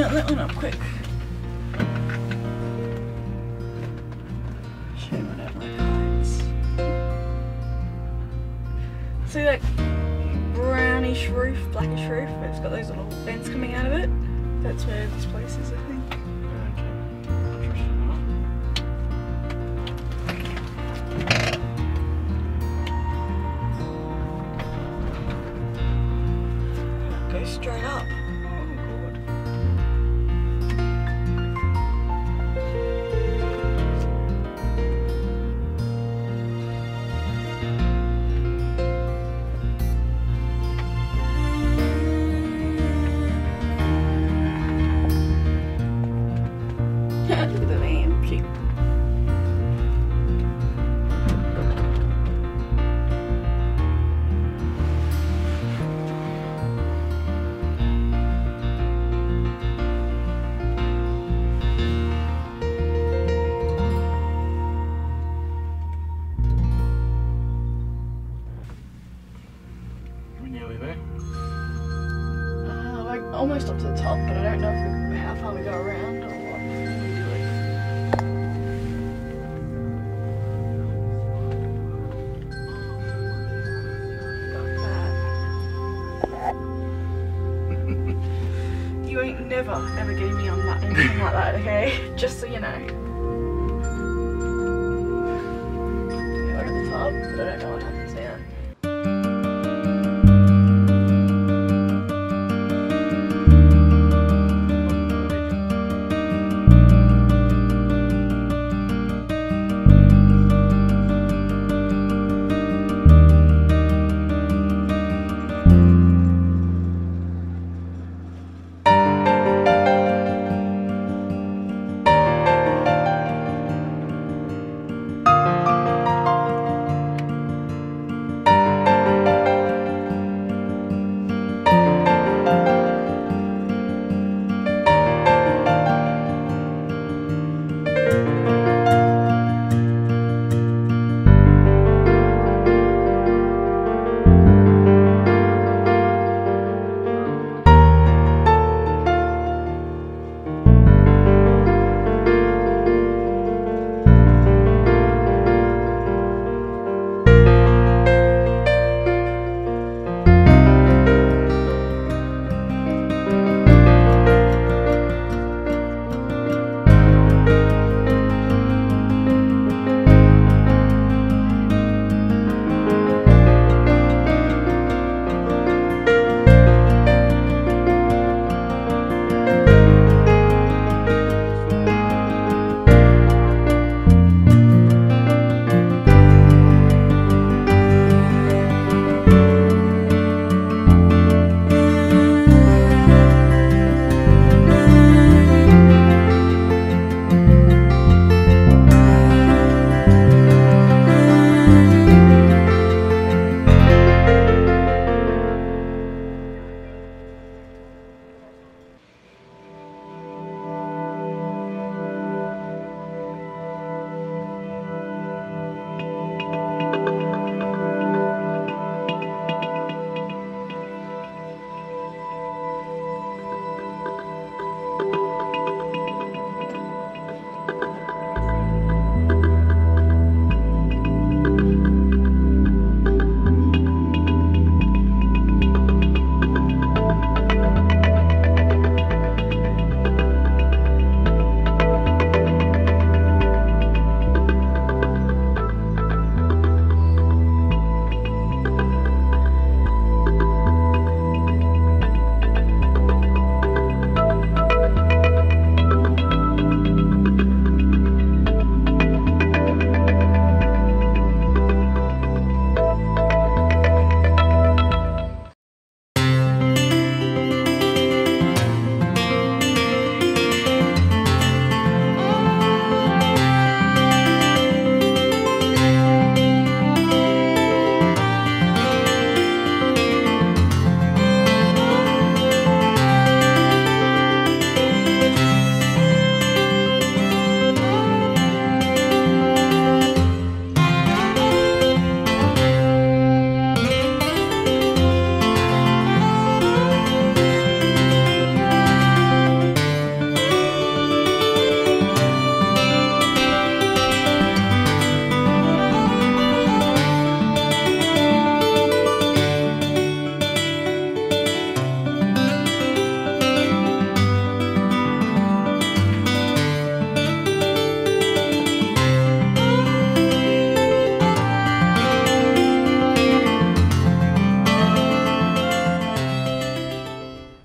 open that one up quick. Shame I don't like heights. See that brownish roof, blackish roof? It's got those little vents coming out of it. That's where this place is, I think. Go straight up. Look at the van, sheep. We're nearly there. We're almost up to the top, but I don't know if how far we go around or what. You ain't never ever getting me on that, anything like that, okay? Just so you know. Yeah, we're at the top, but I don't know what happened.